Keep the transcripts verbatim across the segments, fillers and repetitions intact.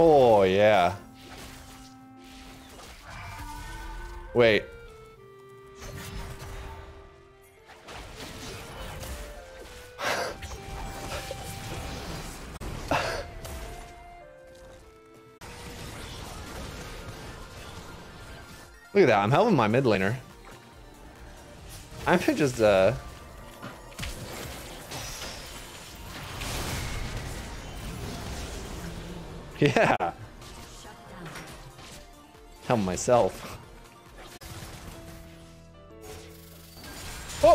Oh, yeah. Wait. Look at that, I'm helping my mid laner. I'm just, uh... yeah. Help myself. Oh!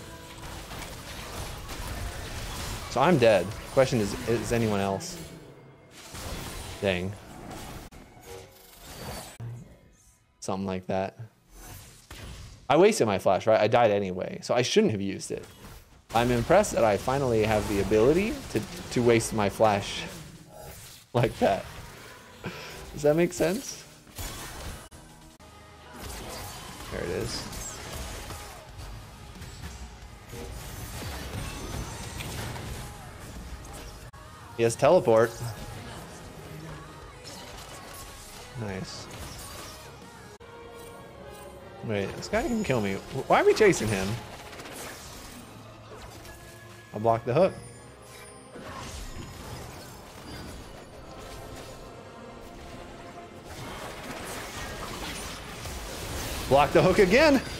So I'm dead. Question is, is anyone else? Dang. Something like that. I wasted my flash, right? I died anyway, so I shouldn't have used it. I'm impressed that I finally have the ability to, to waste my flash like that. Does that make sense? There it is. He has teleport. Nice. Wait, this guy can kill me. Why are we chasing him? I'll block the hook. Block the hook again.